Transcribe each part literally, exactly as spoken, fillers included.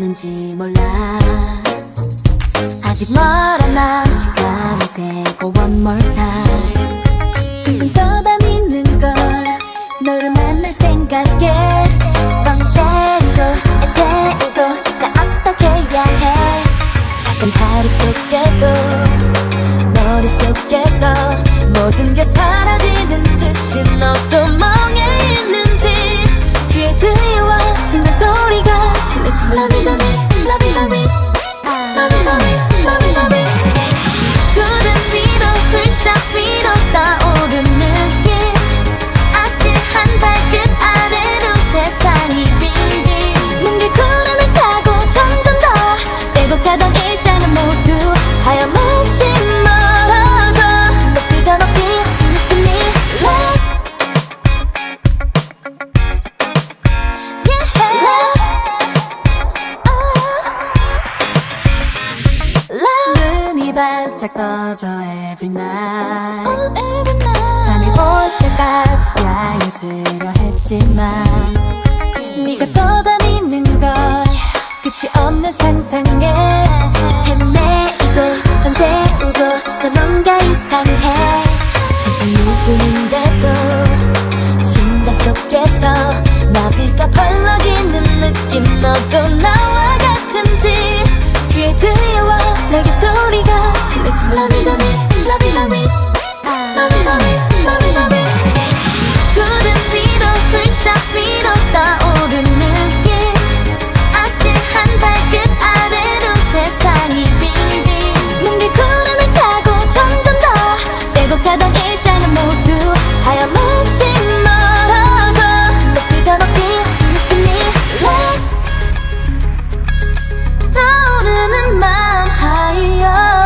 하는지 몰라. 아직 멀어나 시간을 세고 one more time. 둥둥 떠다니는 걸 너를 만날 생각에 뻥 때리고 애태우고 나 어떻게 해야 해. 바쁜 하루 속에도 머릿속에서 모든 게 사라지는 듯이 너도 멍해 있는지 귀에 들려와 심장 소리가 Listen love it love it love it love it love it love it love it love it. 구름 위로 훌쩍 위로 떠오른 느낌. 아찔 한 발끝 아래로 세상이 빙빙. 뭉게 구름을 타고 점점 더 빼곡하던 일상은 모두 하염없이 멀어져. 높이 더 높이 혹시 느낌이 Love Yeah Love oh. Love 눈이 반짝 떠져 every night, oh, every night. 잠이 올 때까지 야유스려 했지만 네가 떠다니는 걸 끝이 없는 상상에 헤매이고 밤새우고 난 뭔가 이상해. 세상 누구인데도 심장 속에서 나비가 펄럭이는 느낌. 너도 나와 같은지 귀에 들려와 날개 소리가 Listen love it love it love it love it love it love it love it love it. 구름 위로 훌쩍 위로 떠오른 느낌. 아찔 한 발끝 아래로 세상이 빙빙. 뭉게 구름을 타고 점점 더 빼곡하던 일상은 모두 하염없이 멀어져. 높이 더 높이 혹시 느낌이 Love 떠오르는 맘 하이어.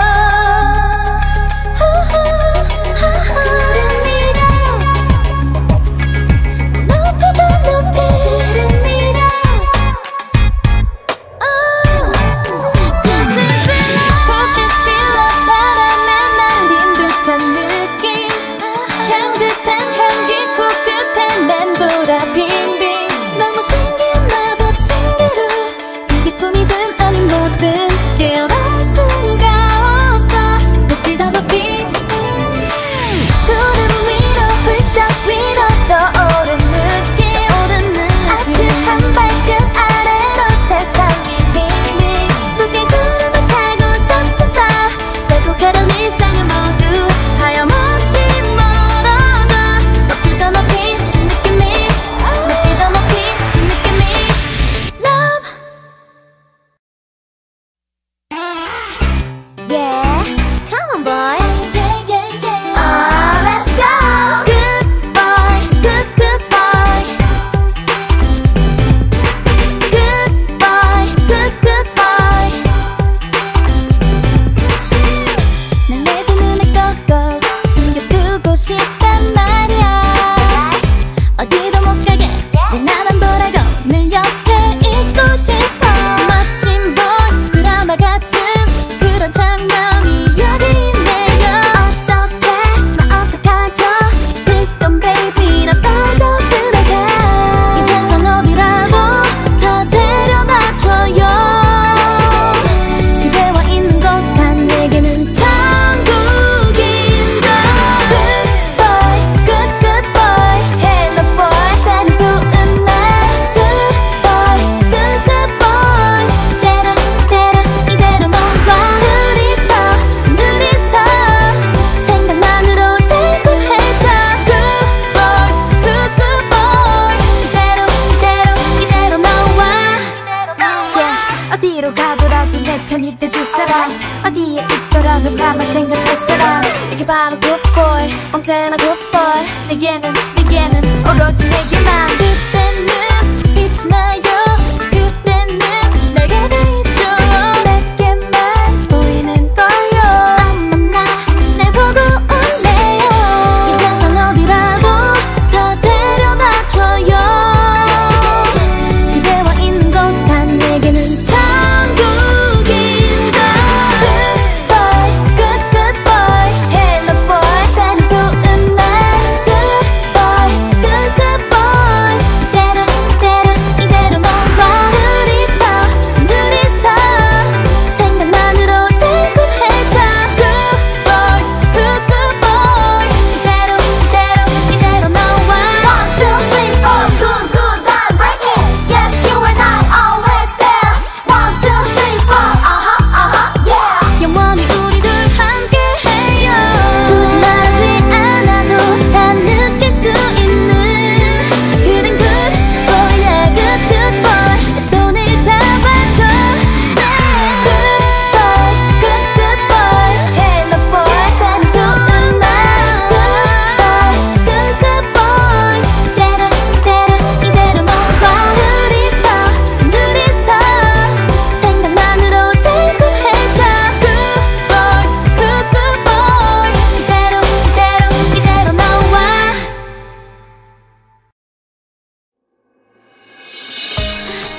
어디에 있더라도 나만 생각할 사람. 이게 바로 good boy, 언제나 good boy. 내게는 내게는 오로지 내게만. 그때는 빛이 나요. 그때는 내게 돼 있죠. 내게만 보이는 걸요. 어머나 날 보고 웃네요. 이 세상 어디라도 더 데려다줘요. 그대와 있는 곳간 내게는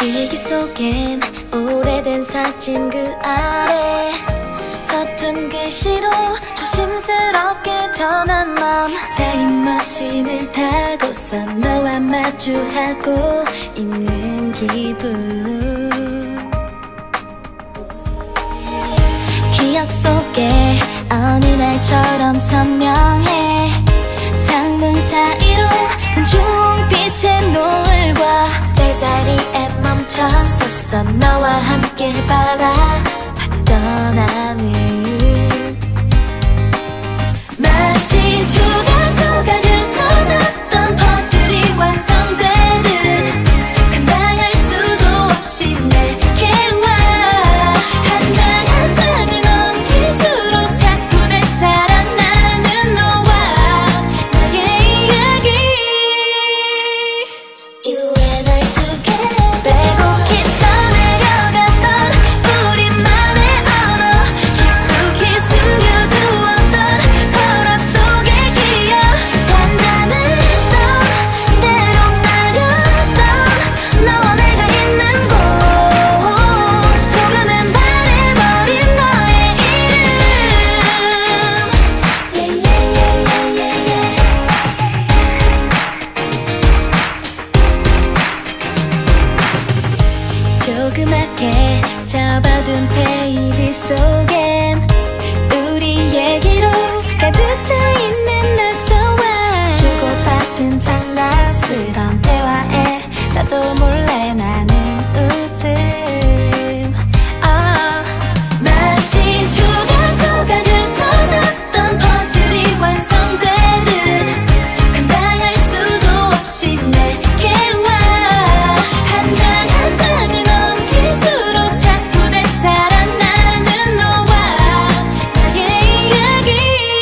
일기 속엔 오래된 사진 그 아래 서툰 글씨로 조심스럽게 전한 맘 타임머신을 타고서 너와 마주하고 있는 기분 기억 속에 어느 날처럼 선명해 창문 사이로 본 주홍빛의 노을과 제자리에 멈춰섰어 너와 함께 바라봤던 하늘 마치 조각조각 흩어졌던 퍼즐이 완성되듯 감당할 수도 없이 내게와 한 장 한 장을 넘길수록 자꾸 되살아나는 너와 나의 이야기 You and I together 빼곡히 써내려갔던 우리만의 언어 깊숙이 숨겨두었던 서랍 속의 기억 잔잔했던 때론 나렸던 너와 내가 있는 곳 조금은 반해버린 너의 이름 조그맣게 접어둔 페이지 속엔 우리 얘기로 가득 차있는 낙서와 주고받은 장난스런 대화에 나도 몰래 나는 웃음 아, 마치 조각조각 흩어졌던 퍼즐이 완성되듯 감당할 수도 없이 내게와 한 장 한 장을 넘길수록 자꾸 되살아나는 너와 나의 이야기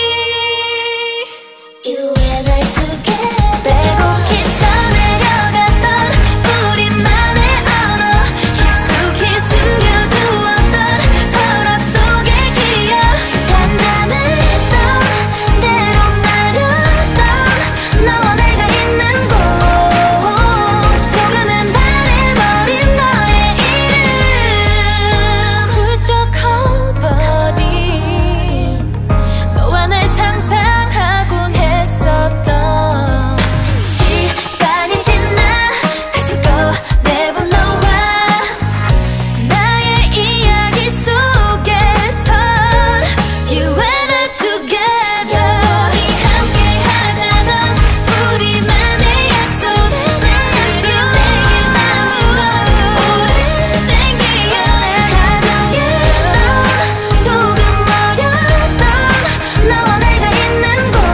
You and I together 빼곡히 써내려갔던 우리만의 언어 깊숙이 숨겨두었던 서랍 속의 기억 잔잔했던 때론 나렸던 너와 내가 있는 곳 조금은 반해버린 너의 이름 훌쩍 커버린 너와 날 상상하곤 했었던 시간이 지나 다시 꺼내본 너와 나의 이야기 속에선 You and I together 우리 함께 하자던 우리만의 약속 세상이 내게 남은 오래된 기억 다정했던 조금 어렸던 너와 내가 있는 곳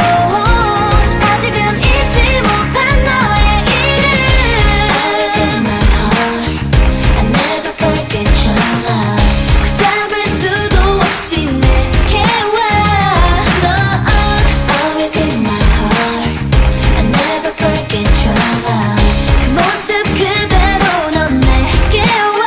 아직은 잊지 못한 너의 이름 Always in my heart I never forget your love 붙잡을 수도 없이 내게와 넌 Always in my heart I never forget your love 그 모습 그대로 넌 내게 와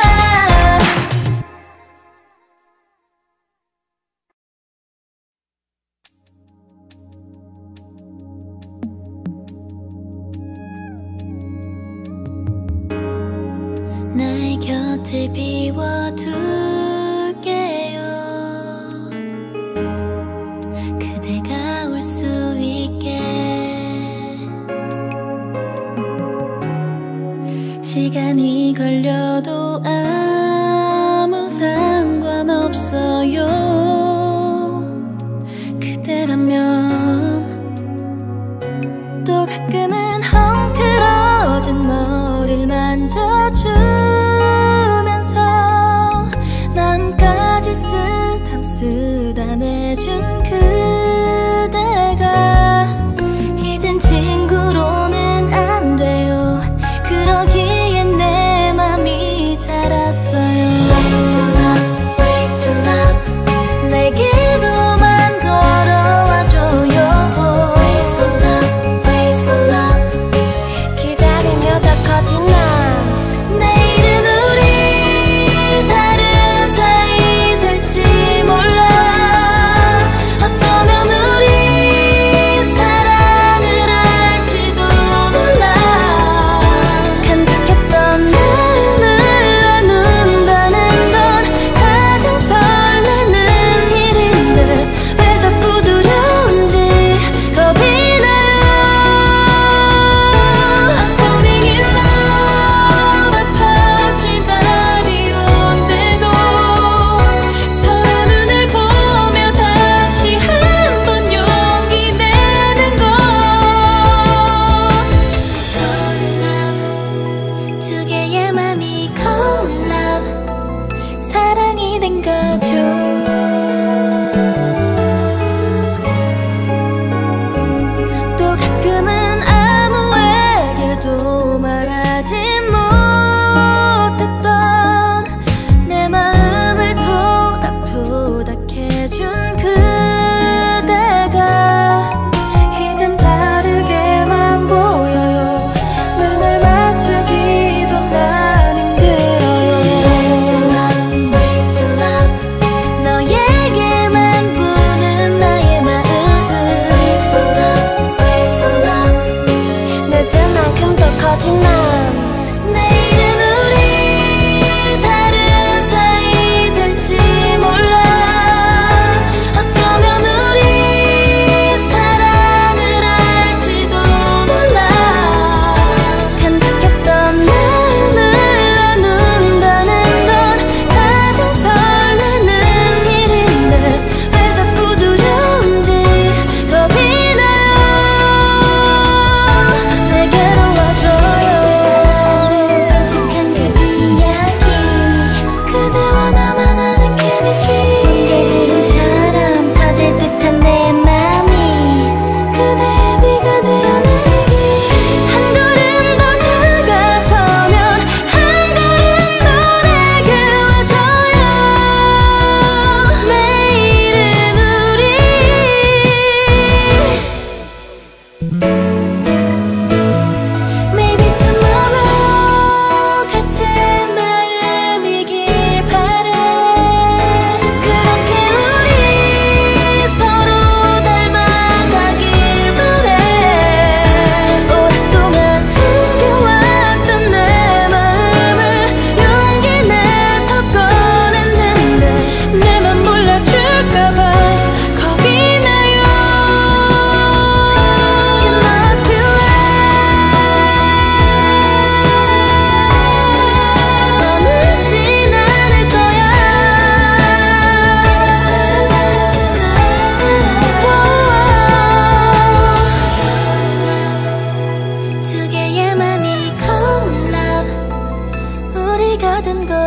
나의 곁을 비워둘게요 그대가 올 수 있게 시간이 걸려도 아무 상관없어요 그대라면 또 가끔은 헝클어진 머리를 만져주면서 마음까지 쓰담 쓰담해준 그대가 이젠 친구로는 안 돼요 그러기엔 내 맘이 자랐어요 Way to love, way to love 내게로만 걸어와줘요 Wait for love, wait for love 기다리며 더 커진 난 내 가져. 또 가끔은 아무에게도 말하지 못했던 내 마음을 토닥토닥 해준 그대가 이젠 다르게만 보여요. 눈을 맞추기도 난 힘들어요. Wait to love, wait to love. 너에게만 부는 나의 마음. Wait for love, wait for love. 늦은 만큼 더 커진 맘. 내일은 우리 다른 사이 될지 몰라. 어쩌면 우리 사랑을 할지도 몰라. 간직했던 마음을 나눈다는 건 가장 설레는 일인데 왜 자꾸 두려운지 겁이 나요. 내게로 와줘요. 솔직한 그 이야기 그대와 나만 아는 chemistry. 뭉게구름처럼 터질 듯한 내 맘이 그대의 비가 되어 내리기. 한 걸음 더 다가서면 한 걸음 더 내게 와줘요. 내일은 우리 Maybe tomorrow 같은 마음이길 바래. 그렇게 우리 서로 닮아가길 바래. 오랫동안 숨겨왔던 내 마음을 용기 내서 꺼냈는데 내만 몰라줄까봐 겁이 나요. You must be right. 너 늦진 않을 거야. 두 개의 맘이 cold love. 우리가 된 거